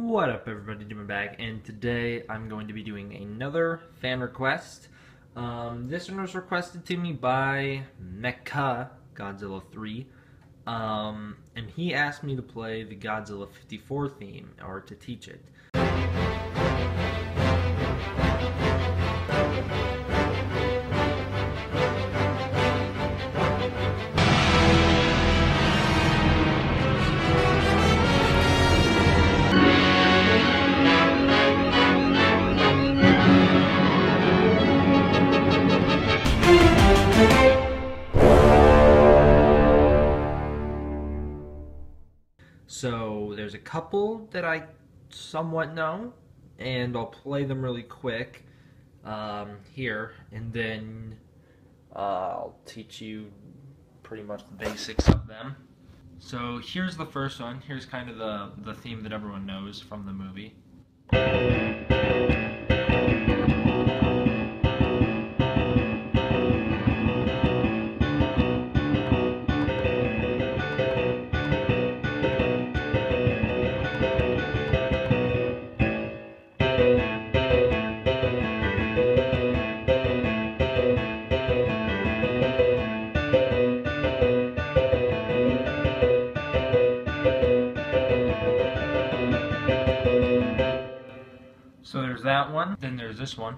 What up, everybody? Doing back, and today I'm going to be doing another fan request. This one was requested to me by MechAGodzillA 3, and he asked me to play the Godzilla 54 theme, or to teach it. So there's a couple that I somewhat know, and I'll play them really quick here, and then I'll teach you pretty much the basics of them. So here's the first one. Here's kind of the theme that everyone knows from the movie. So there's that one, then there's this one.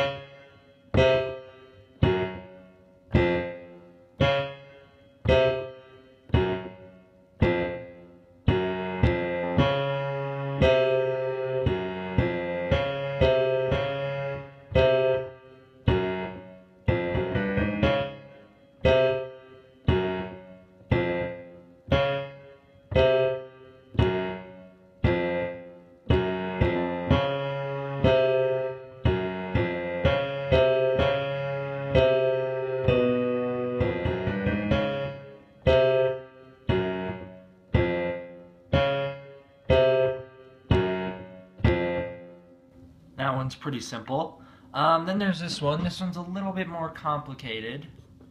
That one's pretty simple. Then there's this one. This one's a little bit more complicated.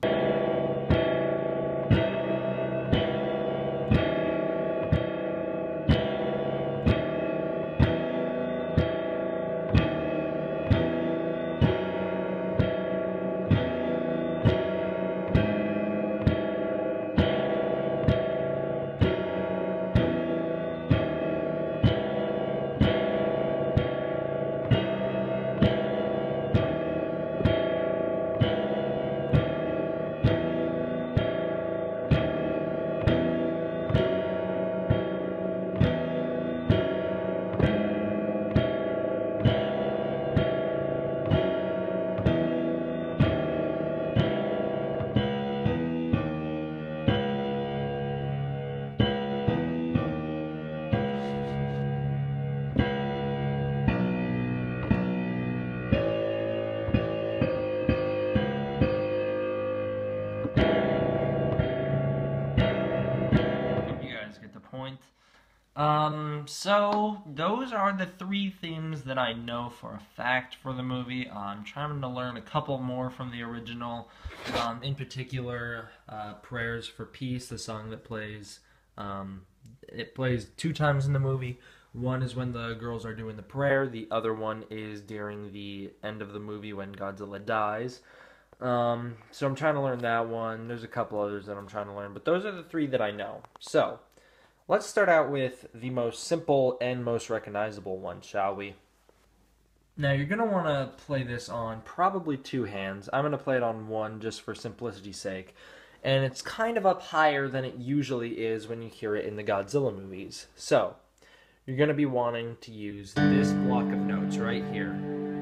So those are the three themes that I know for a fact for the movie. I'm trying to learn a couple more from the original. In particular, Prayers for Peace, the song that plays. It plays 2 times in the movie. One is when the girls are doing the prayer. The other one is during the end of the movie when Godzilla dies. So I'm trying to learn that one. There's a couple others that I'm trying to learn, but those are the 3 that I know. So let's start out with the most simple and most recognizable one, shall we? Now, you're going to want to play this on probably 2 hands. I'm going to play it on 1 just for simplicity's sake. And it's kind of up higher than it usually is when you hear it in the Godzilla movies. So, you're going to be wanting to use this block of notes right here.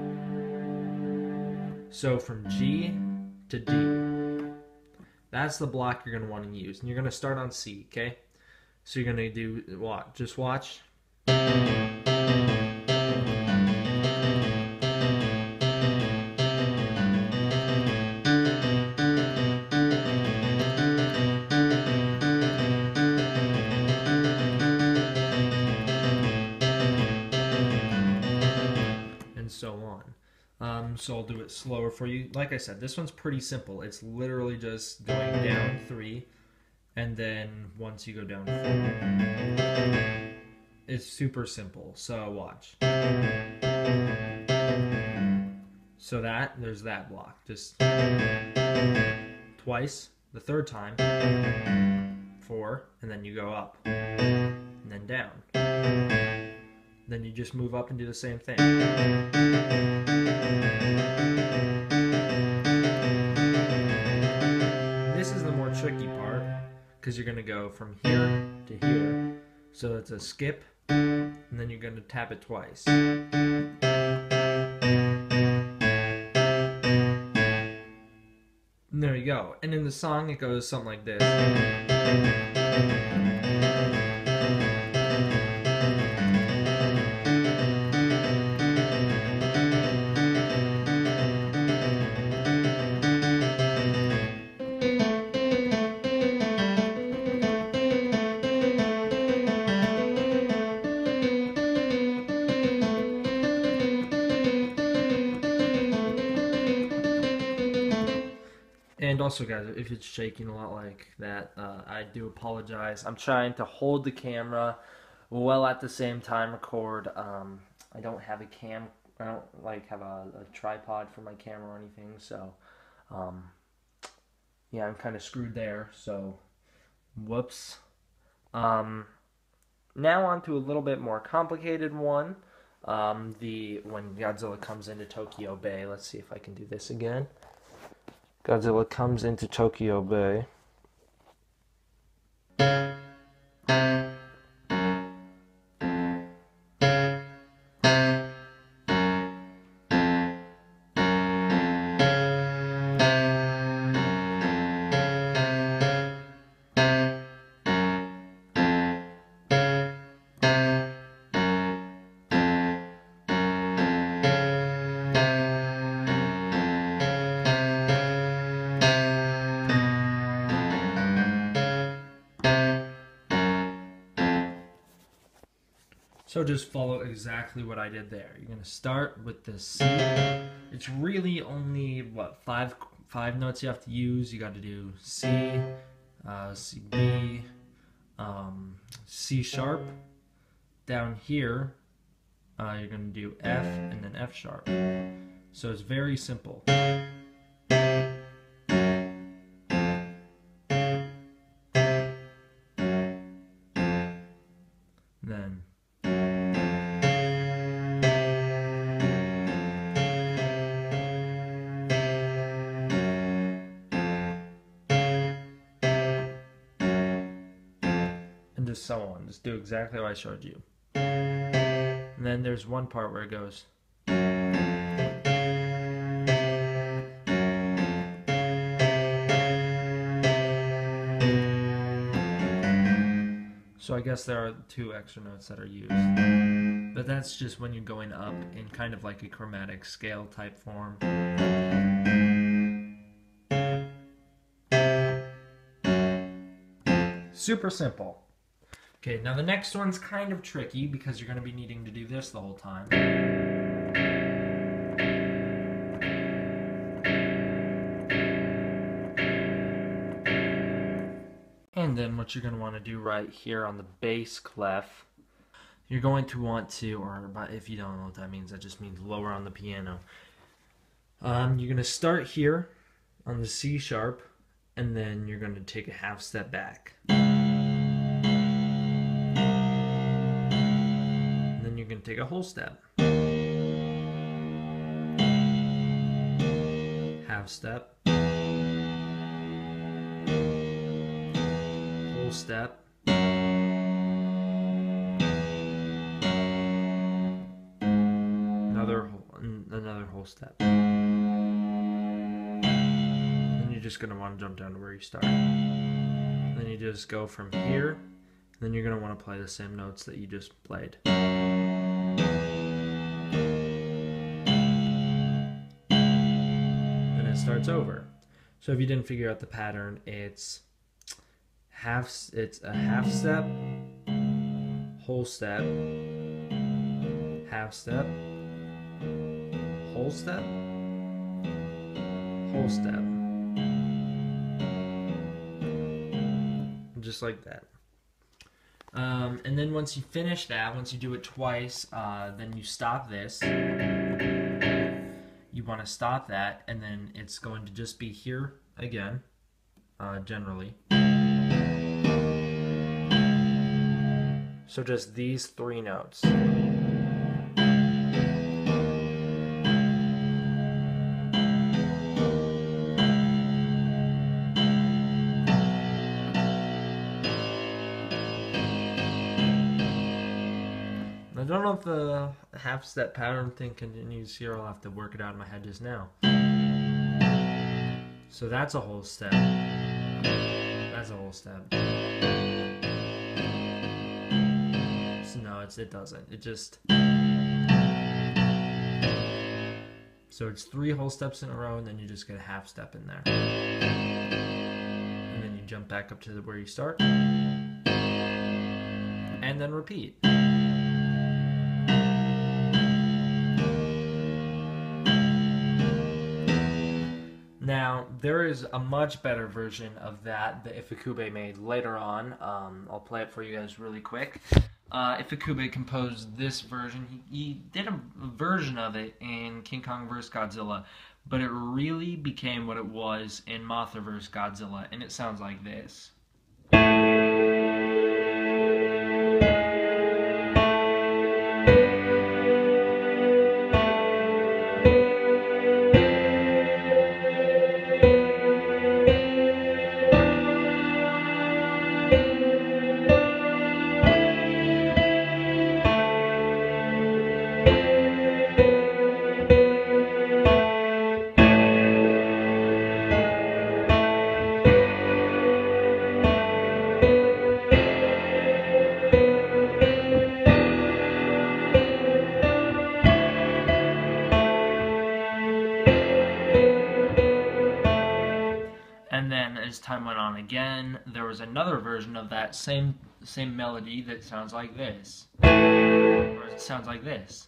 So, from G to D. That's the block you're going to want to use. And you're going to start on C, okay? So you're going to do what? Just watch. And so on. So I'll do it slower for you. Like I said, this one's pretty simple. It's literally just going down 3, and then once you go down 4. It's super simple. So watch. So there's that block. Just twice. The third time, 4, and then you go up, and then down. Then you just move up and do the same thing. This is the more tricky part, because you're going to go from here to here. So it's a skip, and then you're going to tap it twice. And there you go. And in the song, it goes something like this. And also, guys, if it's shaking a lot like that, I do apologize. I'm trying to hold the camera while at the same time record. I don't have a I don't have a tripod for my camera or anything, so yeah, I'm kind of screwed there. So, whoops. Now on to a little bit more complicated one. When Godzilla comes into Tokyo Bay. Let's see if I can do this again. Godzilla comes into Tokyo Bay. So just follow exactly what I did there. You're going to start with the C. It's really only, what, five notes you have to use. You got to do C, C, B, C sharp. Down here, you're going to do F and then F sharp. So it's very simple. Then and just so on. Just do exactly what I showed you. And then there's one part where it goes. So I guess there are 2 extra notes that are used. But that's just when you're going up in kind of like a chromatic scale type form. Super simple. Okay, now the next one's kind of tricky because you're going to be needing to do this the whole time. And then what you're going to want to do right here on the bass clef, you're going to want to, or if you don't know what that means, that just means lower on the piano. You're going to start here on the C sharp, and then you're going to take a half step back. And then you're going to take a whole step. Half step. Whole step. Another whole step. Then you're just going to want to jump down to where you start. Then you just go from here. Then you're going to want to play the same notes that you just played. Then it starts over. So if you didn't figure out the pattern, it's a half step, whole step, half step, whole step, whole step. Just like that. And then once you finish that, once you do it twice, then you stop this. You want to stop that, and then it's going to just be here again, generally. So just these three notes. I don't know if the half-step pattern thing continues here. I'll have to work it out in my head just now. So that's a whole step. That's a whole step. So no, it doesn't. It just... So it's 3 whole steps in a row, and then you just get a half step in there. And then you jump back up to where you start. And then repeat. Now, there is a much better version of that Ifukube made later on. I'll play it for you guys really quick. Ifukube composed this version. He did a version of it in King Kong vs. Godzilla, but it really became what it was in Mothra vs. Godzilla, and it sounds like this. And then as time went on again, there was another version of that same melody that sounds like this. Or it sounds like this.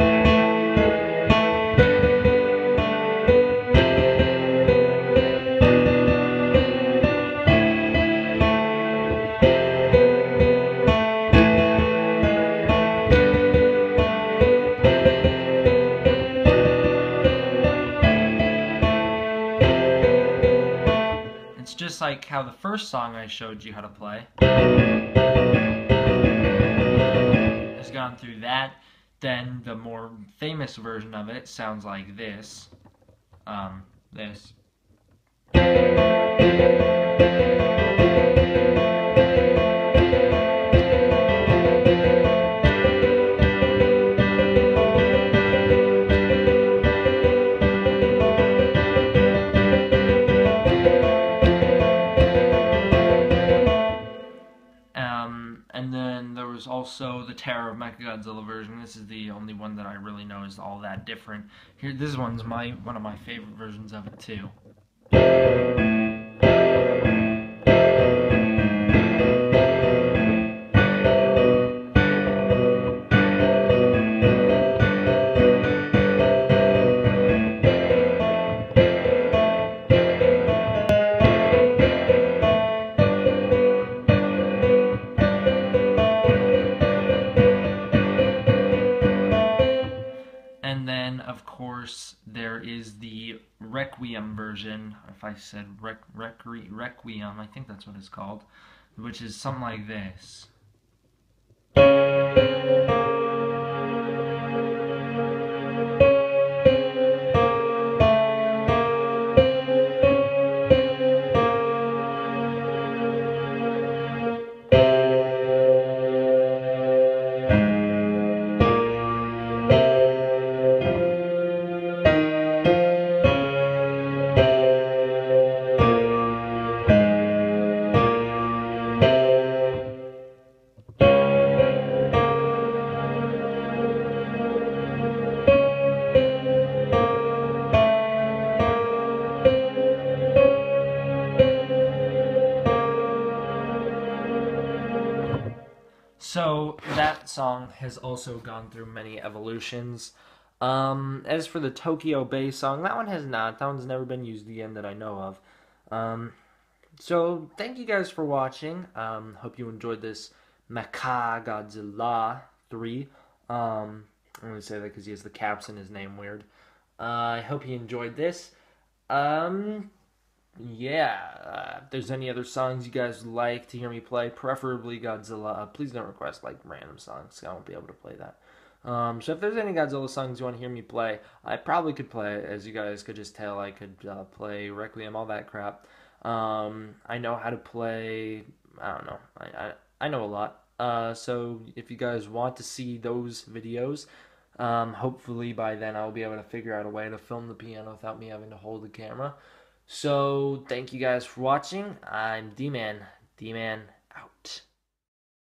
It's just like how the first song I showed you how to play has gone through that. Then the more famous version of it sounds like this. This. And then there was also the Terror of MechAGodzillA version. This is the only one that I really know is all that different. Here, this one's one of my favorite versions of it too. And then, of course, there is the Requiem version. If I said Requiem, I think that's what it's called, which is something like this. So that song has also gone through many evolutions. As for the Tokyo Bay song, that one has not. That one's never been used again that I know of. So thank you guys for watching. Hope you enjoyed this MechAGodzillA 3. I'm going to say that because he has the caps in his name weird. I hope you enjoyed this. Um, if there's any other songs you guys would like to hear me play, preferably Godzilla, please don't request like random songs. I won't be able to play that. So if there's any Godzilla songs you want to hear me play, I probably could play. As you guys could just tell, I could play Requiem, all that crap. I know how to play. I don't know. I know a lot. So if you guys want to see those videos, hopefully by then I'll be able to figure out a way to film the piano without me having to hold the camera. So thank you guys for watching. I'm D-Man. D-Man out.